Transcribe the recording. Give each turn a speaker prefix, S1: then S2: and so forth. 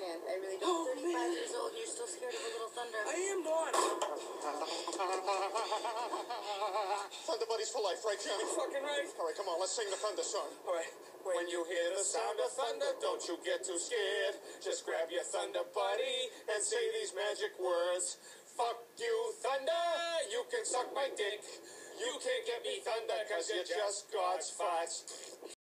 S1: man. I really don't. 35 years old, you're still scared of a little thunder.
S2: I am not.
S3: Thunder buddies for life, right, Johnny?
S2: Fucking right.
S3: All right, come on, let's sing the thunder song.
S2: All right.
S3: When you hear the sound of thunder, don't you get too scared. Just grab your thunder buddy and say these magic words. Fuck you, thunder, you can suck my dick. You can't get me thunder, cause you're just God's farts.